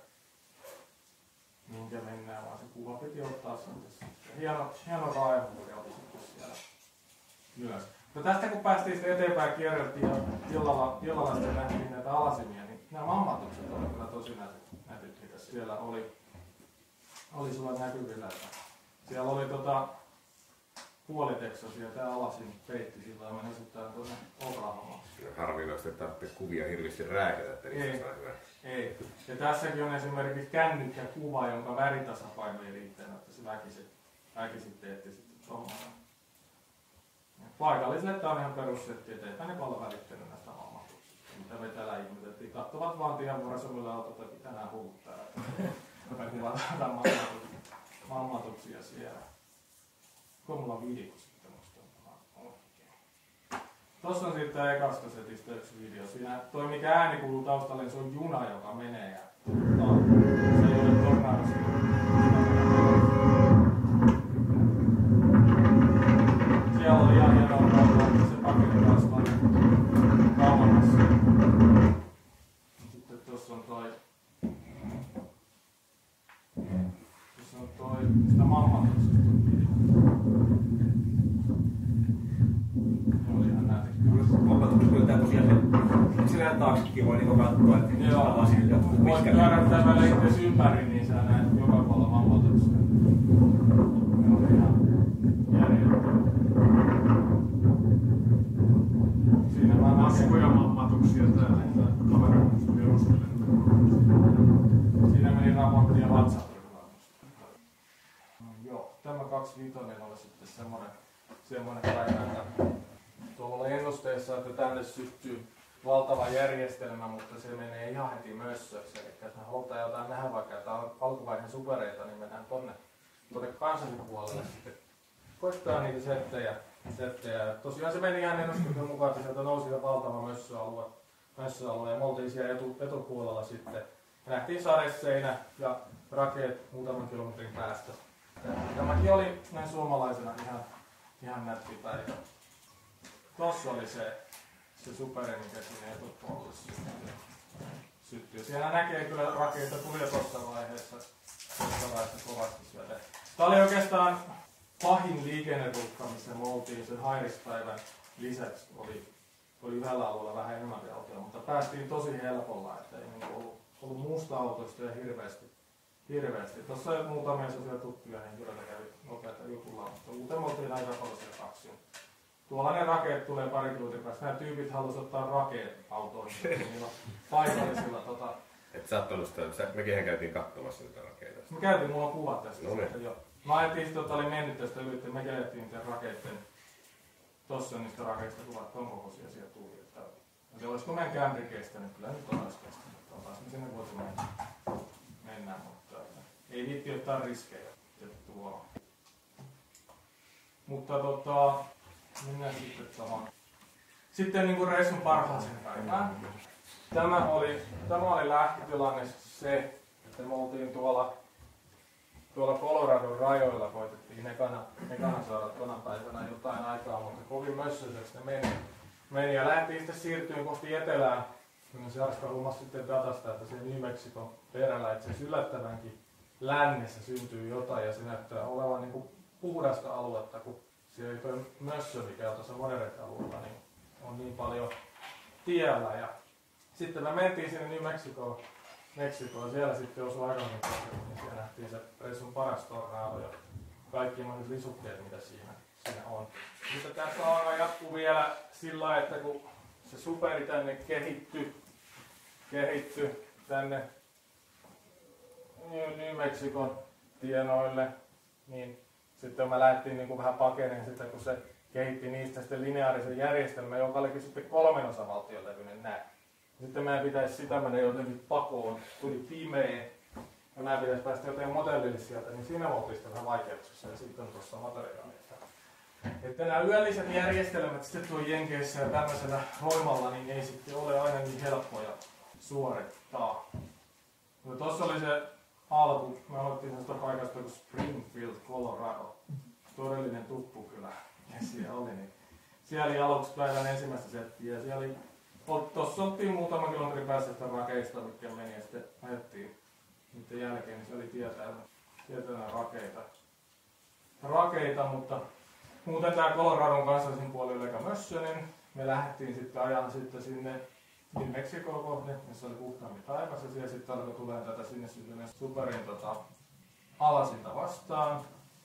minkä mennään, vaan se kuva piti ottaa sitten. Hieno, hieno raivuuri oli sitten siellä myös. No tästä kun päästiin sitten eteenpäin ja kierreltiin ja illalla, illalla sitten nähtiin näitä alasimia, niin nämä mammatukset oli kyllä tosi nätyt, mitä siellä oli, oli sulla näkyvillä. Siellä oli tota, puoliteksasia, tää alasin peitti sillä ja meni sitten tuonne Oklahomaan. Harvinaista ei tarvitse kuvia hirveästi rääkätä, että niistä saa hyvä. Ei. Ja tässäkin on esimerkiksi kännykkäkuva, jonka väritasapaino ei riittänyt, että se väkisin, väkisin teetti sitten tuommoinen. Paikallisille tää on ihan perussetti, et eipä ne paljon välittänyt näistä mammatuksista, mitä me täällä ihmeteltiin. Kattovat vaan tien vuorossa muilla autot, että tänään huuttaa, että me kuvataan mammatuksia siellä. Kun mulla on video sitten musta oikein. Tossa on sitten ekasta setistä yksi video. Siinä toi mikä ääni kuuluu taustalle, niin se on juna, joka menee ja no, se ei ole tornado. Siellä oli ihan hienoa kautta, että se pakeni kasvaa kauemmas. Sitten tossa on toi tossa on toi sitä mammatuksesta. Mammatukset kyllä tää tosiaan se, sinähän taaksekin voi niinku katsoa, että joo. Asia jatkuu. Voit käydä välillä itse ympäri, niin sä näet joka puolella mammatuksia. Ne on ihan järjettömiä. Siinä mä näen Maskuja mammatuksia täällä, että kamera perustelee. Siinä meni raportti ja WhatsApp. No, joo, tämä kaksikymmentäviisi oli sitten semmoinen, semmoinen päivä, että tuolla oli ennusteessa, että tänne syttyy valtava järjestelmä, mutta se menee ihan heti mössöksi. Eli jos me halutaan jotain nähdä vaikka jotain alkuvaiheen supereita, niin mennään tonne, tonne kansallipuolelle sitten koittaa niitä settejä. settejä. Tosiaan se meni ihan ennustuksen mukaan, että sieltä nousi valtava mössöalue, mössöalue ja me oltiin siellä etu, etupuolella sitten. Me nähtiin sadeseinä ja rakeet muutaman kilometrin päästä. Tämäkin oli näin suomalaisena ihan, ihan nätti päivä. Tossa oli se, se superi, mikä sinne etupuolelle. syttyy. Siellä näkee kyllä rakeita tuli jo tuossa vaiheessa, tuossa vaiheessa kovasti sieltä. Tämä oli oikeastaan pahin liikenneruuhka, missä me oltiin sen hairispäivän lisäksi. Oli, oli yhdellä alueella vähän enemmän autoja, mutta päästiin tosi helpolla, että ei niin ollut, ollut muusta autosta ja hirveästi. hirveästi. Tuossa oli muutamia sellaisia tuttuja henkilöitä kävi nopeata jutulla, mutta muuten me oltiin aika paljon siellä taksiin. Tuollainen rakeet tulee pari kilometrin päästä. Nämä tyypit halusivat ottaa rakeet autoihin, niillä paikallisilla. Tota... Et sä oot ollut sitä, mekin käytiin katsomassa niitä rakeita. Me käytiin, mulla on kuvat tästä. No niin. Mä ajattelin, että tota oli mennyt tästä yli, että me kelettiin niiden rakeiden. Tossa niistä rakeista kuvat, ton kokoisia siellä tuli. Että... Se olisiko meidän kämpri kestänyt? Kyllä nyt on olisi kestänyt. Oltais me sinne voitu mennä. mennä mutta ei viitti ottaa riskejä tuolla. Mutta tota... Mennään sitten tuohon. Sitten niin kuin reissun parhaaseen päivään. Tämä oli, tämä oli lähtötilanne se, että me oltiin tuolla, tuolla Coloradon rajoilla, koitettiin ekana, ekana saada tuona päivänä jotain aikaa, mutta kovin mössöiseksi ne meni. meni. Ja lähdettiin sitten siirtymään kohti etelään, kun se Jarska huomasi sitten datasta, että se New Mexicon perällä itse asiassa yllättävänkin lännessä syntyy jotain ja se näyttää olevan niin kuin puhdasta aluetta, kun siellä ei toi mössö, mikä on tuossa Moderate-alueella, niin on niin paljon tiellä. Ja sitten me mentiin sinne New Mexicoon, Meksikoon, siellä sitten osui aikaisemmin kohdalla, niin siellä nähtiin se reissun paras tornado ja kaikki monet lisukkeet, mitä siinä, siinä on. Mutta tämä sauna jatkuu vielä sillä, että kun se superi tänne kehittyi, kehittyi tänne New Mexicon tienoille, niin sitten mä lähdettiin niin kuin vähän pakeneen sitä, kun se kehitti niistä sitten lineaarisen järjestelmän, joka olikin sitten kolmen osavaltiolevyinen näin. Sitten meidän pitäisi sitä mennä jotenkin pakoon, tuli pimeä ja meidän pitäisi päästä jotenkin modellille sieltä, niin siinä oltiin sitten vähän vaikeuksissa ja sitten tuossa materiaalia. Että nämä yölliset järjestelmät sitten tuo Jenkeissä ja tämmöisellä roimalla, niin ei sitten ole aina niin helppoja suorittaa. Mutta tuossa oli se alku, me aloittiin sellaista paikasta kuin Springfield, Colorado. Todellinen tuppukylä, ja siellä oli. Niin. Siellä oli aluksi päivän ensimmäistä settiä, ja siellä oli, tuossa oltiin muutaman kilometrin päässä sitä rakeista, mitkä meni, ja sitten ajettiin niiden jälkeen, niin se oli tietäjänä, tietäjänä rakeita. rakeita, mutta muuten tämä Coloradon kansallisin puoli oli aika mössöinen. Me lähdettiin sitten ajan sitten sinne New Mexicoon kohde, missä oli puhtaampi taivas, ja siellä sitten alkoi tulemaan tätä sinne syntyneen superin tota, alasinta vastaan.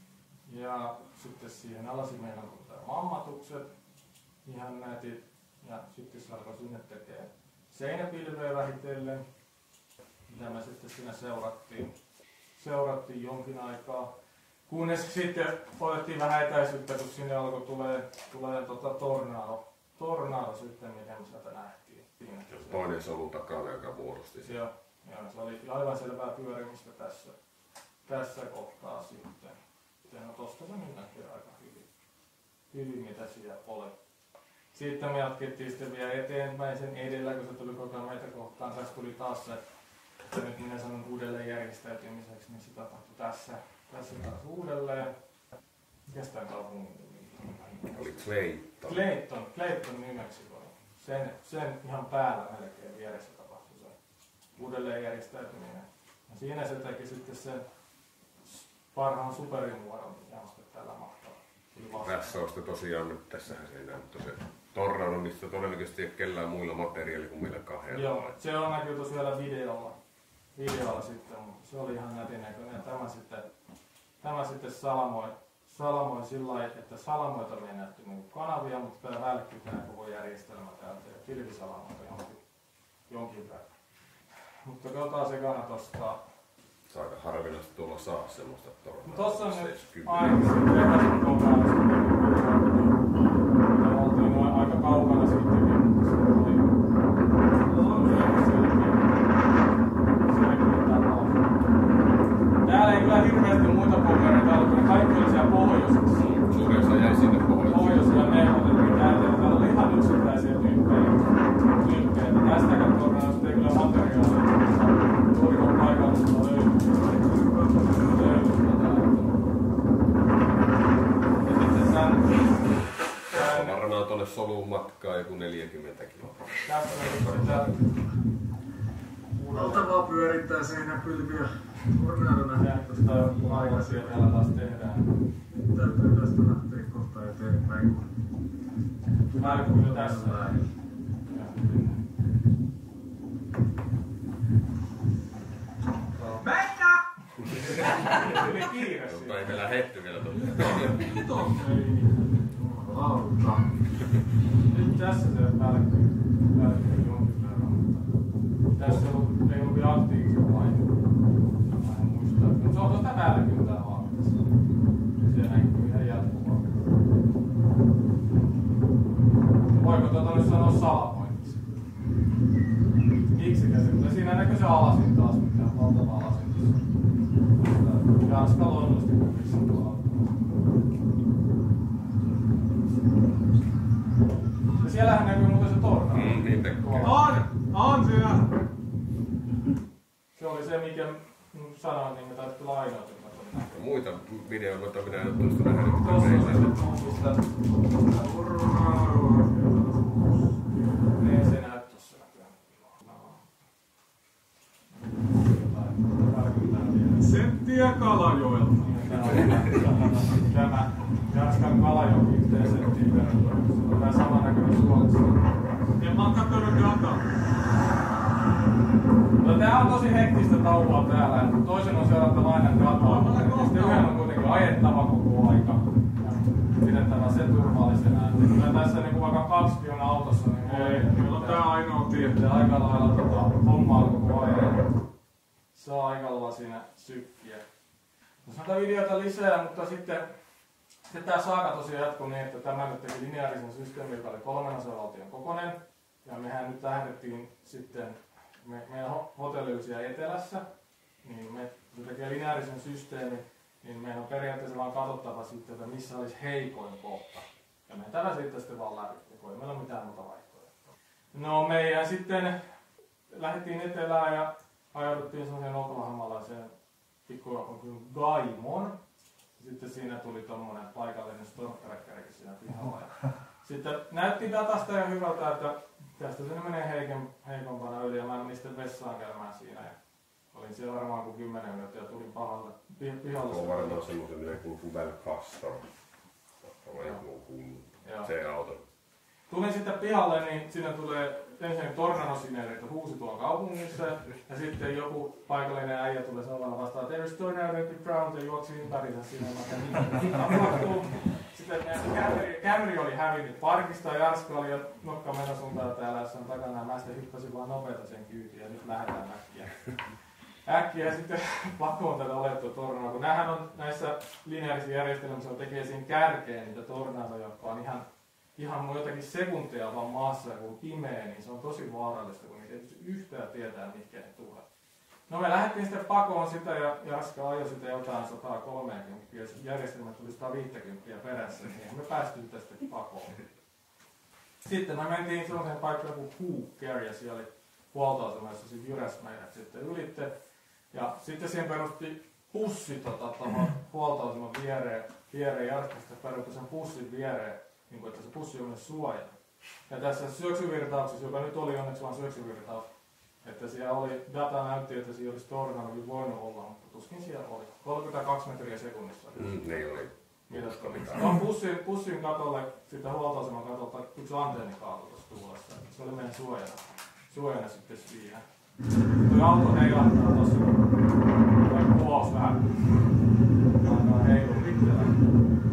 Ja sitten siihen alasimeen alkoi tää mammatukset, ihan nätit, ja sitten se alkoi sinne tekemään seinäpilveä vähitellen, mitä me sitten siinä seurattiin, seurattiin jonkin aikaa. Kunnes sitten otettiin vähän etäisyyttä, kun sinne alkoi tulee, tulee tota tornado, tornado sitten, miten me sieltä nähtiin. Toinen solu takana, joka muodosti sen. Joo, joo, se oli aivan selvää pyörimistä tässä, tässä kohtaa sitten. No tosta se nyt näkyy aika hyvin, hyvin mitä siellä oli. Sitten me jatkettiin sitten vielä eteenpäin sen edellä, kun se tuli koko ajan meitä kohtaan. Tässä tuli taas se, että nyt minä sanon uudelleen järjestäytymiseksi, niin se tapahtui tässä, tässä taas uudelleen. Mikäs tämän kaupungin nimi? Oli Clayton. Clayton, Clayton New Mexico. Sen, sen ihan päällä melkein vieressä tapahtui se uudelleen järjestäytyminen. Ja siinä se teki sitten sen parhaan superin muodon, mikä on sitten tällä mahtavaa. Tässä on sitten tosiaan nyt, tässähän se ei näy, mutta se tornado, mistä todennäköisesti ei kellään muilla materiaalilla kuin meillä kahdella. Joo, se on näkyy tuossa vielä videolla, videolla sitten, mutta se oli ihan nätin näköinen. Tämä sitten, tämä sitten salamoi, salamoi sillä lailla, että salamoita me ei nähty niin kanavia, mutta tämä välkkyy tämä koko järjestelmä täältä ja pilvisalamoita jonkin, jonkin verran. Mutta katsotaan se kana tuosta. Se on aika harvinaista tuolla saa semmoista tornadoa. Tuossa on nyt aina sitten vetäisin tuon päälle. Me oltiin noin aika kaukana sittenkin, mutta se oli selkeä tapaus. Täällä ei kyllä hirveästi muita pokereita ollut, kun kaikki oli siellä pohjoisessa. Suurin osa jäi sinne pohjoisessa. Pohjoisessa ja me otettiin täältä, ja täällä oli ihan yksittäisiä tyyppejä. Tästäkään tornadosta ei kyllä materiaalia. Suurimman paikallista löytyy. Varmaan tuonne soluun matkaa joku neljäkymmentä kilometriä. Tässä on sitten Valtavaa pyörittää seinäpylviä. Tornadona Ja tästä aikaisia täällä taas tehdään. täytyy tästä lähteä kohta eteenpäin. Välkkyy jo tässä. Mennä! Tuli kiire Mutta siinä. ei vielä hetty vielä tullut. Lauta. Nyt tässä se välkkyy. Välkkyy jonkin verran, mutta tässä ei ollut, ei ollut vielä aktiivista painoa. Mä en muista. Mutta se on tuosta välkkyy tää haave tässä. Se näkyy ihan jatkuvaa. Voiko tuota nyt sanoa salamointiksi? Miksi käsittää? Siinä näkyy se alasin taas, mikä on valtava alasin tuossa. Janska luonnollisesti kuvissa tuolla. Ja siellähän näkyy muuten se torna. Mm, niin Pekka. On! On siellä! Se oli se, mikä sanoin, niin me taisitte lainata. Muita videoita minä en ole tuosta nähnyt. Tuossa on sitten tuumista. Ei se näy tossa näköjään. Senttiä Kalajoelta. Tämä Jarskan Kalajoki yhteen senttiin verrattuna. Se on vähän samannäköinen Suomessa. Ja mä oon kattonut dataa. No tää on tosi hektistä touhua täällä. Toisen on seurattava aina dataa. Sitten yhden on kuitenkin ajettava koko aika. Ja pidettävä sen turvallisena. Että kyllä tässä niinku vaikka kaksi on autossa, niin Ei, meillä on tää ainoa tie. Ja aika lailla tota, hommaa koko ajan. Saa aika lailla siinä sykkiä. Tässä on tätä videota lisää, mutta sitten, sitten tämä saaka tosiaan jatkuu niin, että tämä nyt teki lineaarisen systeemin, joka oli kolmen osavaltion kokoinen. Ja mehän nyt lähdettiin sitten, me, meidän hotelli oli siellä etelässä, niin me kun tekee lineaarisen systeemin, niin meidän on periaatteessa vaan katsottava sitten, että missä olisi heikoin kohta. Ja me tällä sitten sitten vaan läpi, kun ei meillä ole mitään muuta vaihtoehtoa. No meidän sitten lähdettiin etelään ja ajauduttiin sellaiseen oklahomalaiseen pikkujoukkoon kuin Gaimon. Sitten siinä tuli tommonen paikallinen stormtrackerikin siinä pihalla. Sitten näytti datasta ja hyvältä, että tästä se menee heiken, heikompana yli ja mä menin sitten vessaan käymään siinä. Ja olin siellä varmaan kuin kymmenen minuuttia ja tulin pahalle pihalle. On varmaan semmoisen joku Well Custom. Vai joku se auto. Tulin sitten pihalle, niin siinä tulee ensin tornadosinereitä huusi tuolla kaupungissa. Ja sitten joku paikallinen äijä tulee sellainen vastaan, että there's tornado in the ground, ja juoksi ympärinsä siinä. Sitten Camry, Camry oli hävinnyt parkista, ja Jarska oli jo nokka mennä suuntaan täällä jossain takana, ja mä sitten hyppäsin vaan nopeeta sen kyytiin, ja nyt lähdetään äkkiä. Äkkiä ja sitten pakko on tätä olettua tornaa, kun näähän on näissä lineaarissa järjestelmissä tekee siinä kärkeen niitä tornadoja, jotka on ihan ihan mun jotakin sekunteja vaan maassa ja kun imee, niin se on tosi vaarallista, kun niitä ei pysty yhtään tietää, mitkä ne tulee. No me lähdettiin sitten pakoon sitä ja Jarska ajoi sitä jotain sata kolmekymmentä ja järjestelmä tuli sata viisikymmentä perässä, niin me päästiin tästä pakoon. Sitten me mentiin sellaiseen paikkaan kuin Hooker ja siellä oli huoltoasema, jossa se jyräsi meidät sitten ylitte. Ja sitten siihen perusti pussi tota, tuohon huoltoaseman viereen, viereen Jarskasta perusti sen pussin viereen. Niin kuin, että se pussi on myös suoja. Ja tässä syöksyvirtauksessa, joka nyt oli onneksi vain syöksyvirtaus, että siellä oli, data näytti, että siellä olisi tornado voinut olla, mutta tuskin siellä oli. kolmekymmentäkaksi metriä sekunnissa. Mm, ne oli. No, pussin, pussin katolle, sitä huoltoaseman katolta, yksi antenni kaatui tuossa tuulessa. Se oli meidän suojana. Suojana sitten siinä. Tuo auto heilahtaa tuossa, vai kuvaus vähän. Antaa heilu pitkällä.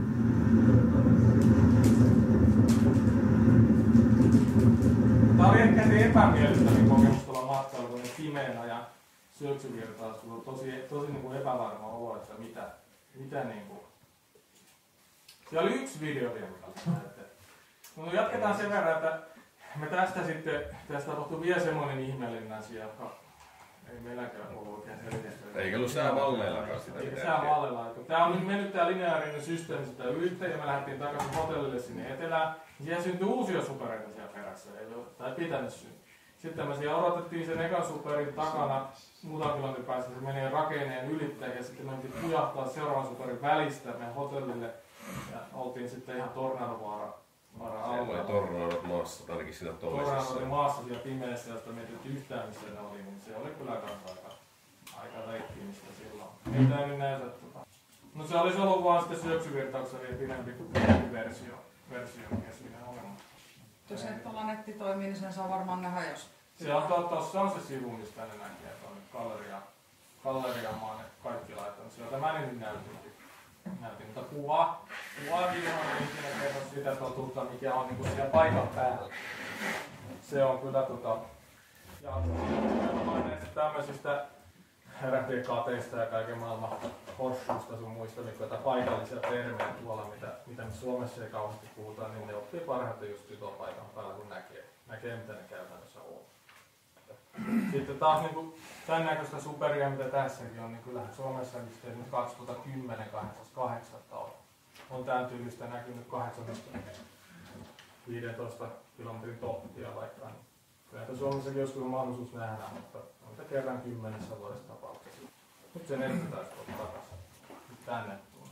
Tämä oli ehkä se epämiellyttävin kokemus tuolla matkalla, kun ne pimeänä ja syöksyvirtaus. Sulla on tosi, tosi niin kuin epävarma olo, että mitä, mitä niin kuin. Siellä oli yksi video vielä, mikä oli. No jatketaan sen verran, että me tästä sitten, tästä tapahtui vielä semmoinen ihmeellinen asia, joka ei meilläkään ollut oikein selitetty. Eikä ollut säävalleillakaan sitä Eikä mitään. säävalleilla. Tämä on nyt mennyt tämä lineaarinen systeemi sitä ylitse ja me lähdettiin takaisin hotellille sinne etelään. Siellä syntyi uusia supereita siellä perässä, ei ole, tai pitänyt syntyä. Sitten me siellä odotettiin sen ekan superin takana, muutaman kilometrin päästä se menee rakenneen ylitse ja sitten mentiin pujahtaa seuraavan superin välistä meidän hotellille. Ja oltiin sitten ihan tornadovaara Siellä oli tornaadot maassa, ainakin siinä Tornaadot toisessa. oli maassa siellä pimeässä, josta mietit yhtään missä ne oli, niin se oli kyllä kans aika, aika leikkimistä silloin. Ei tää nyt näytä tota. No se olisi ollut vaan sitten syöksyvirtauksessa vielä pidempi, pidempi versio, versio, mikä siinä on olemassa. Jos ei tuolla netti toimii, niin sen saa varmaan nähdä, jos... Se on tossa on se sivu, mistä ne näkee, että on galleria, galleria maan kaikki laittanut. Sieltä mä nyt näytin. Näytin, mutta kuva, kuvakin on ikinä kerro sitä totuutta, mikä on niinku siellä paikan päällä. Se on kyllä tota... Ja sitten tämmöisistä herättien kateista ja kaiken maailman horssuista sun muista, niin paikallisia termejä tuolla, mitä, mitä me Suomessa ei kauheasti puhutaan, niin ne oppii parhaiten just tuolla paikan päällä, kun näkee, näkee mitä ne käytännössä on. Sitten taas niin tämän näköistä superia, mitä tässäkin on, niin kyllähän Suomessa nyt kaksituhattakymmenen kahdeksan on, on tämän tyylistä näkynyt kahdeksantoista kilometrin toppia vaikka. Niin kyllä Suomessakin joskus on mahdollisuus nähdä, mutta on se kerran kymmenessä vuodessa tapauksessa. Nyt se netti taisi tulla takaisin. Nyt tänne tulla.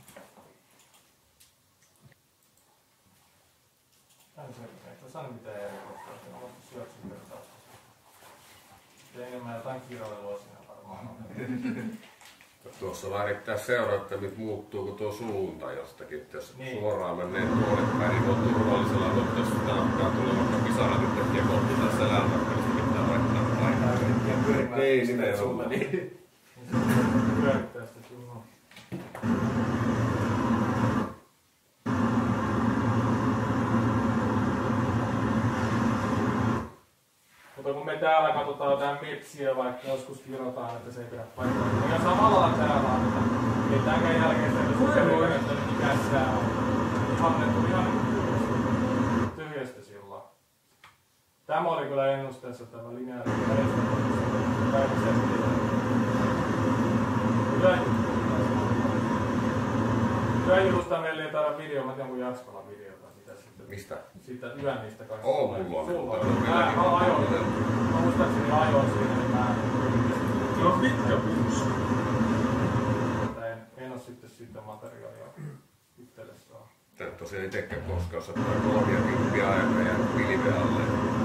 Tän se ei tässä ole mitään erikoista, se on vasta syöksyvertausta. Enemmän jotain kiroilua siinä varmaan on. Tuossa vaan riittää seuraa, että nyt muuttuuko tuo suunta jostakin. Että jos niin. Suoraan menee puolet päin, niin on turvallisella, mutta jos sitä alkaa tulla vaikka pisarat nyt tekee kohti tai selän takka, niin sitä pitää vaihtaa paikkaa. Ei nimenomaan. Pyörittää sitä suunnan. Mutta kun me täällä katsotaan jotain metsiä, vaikka joskus kirotaan, että se ei pidä paikkaa. Ja samalla täällä on, että ei tämänkään jälkeen se, että se voi että mikä sää on. Ihan ne tuli ihan tyhjästä, tyhjästä silloin. Tämä oli kyllä ennusteessa tämä lineaarinen Yöjutusta meillä ei taida video, mä tiedän kun Jaskola videota sitä sitten. Mistä? Siitä yön niistä kanssa. Oo, mulla on. Sulla on. Mä, mä ajoin. Mä muistaakseni ajoin siinä, niin mä... Se on pitkä puus. En, en oo sitten siitä materiaalia itselle saa. Tää tosiaan itekään koskaan sattaa kolmia kymppiä aikaa ja pilve alle.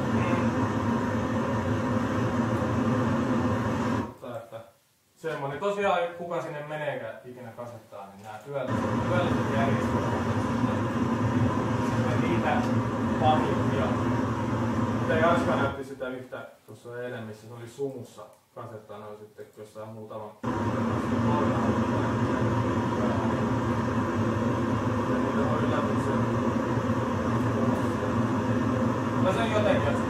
Mutta että semmonen tosiaan kuka sinne meneekään ikinä kasettaa, niin nää työlliset, työlliset järjestelmät. Niitä pahimpia. Mutta Jaska näytti sitä yhtä tuossa eilen, missä se oli sumussa kasettana sitten jossain muutama ja niitä voi yllätyksiä. Mutta se on jotenkin,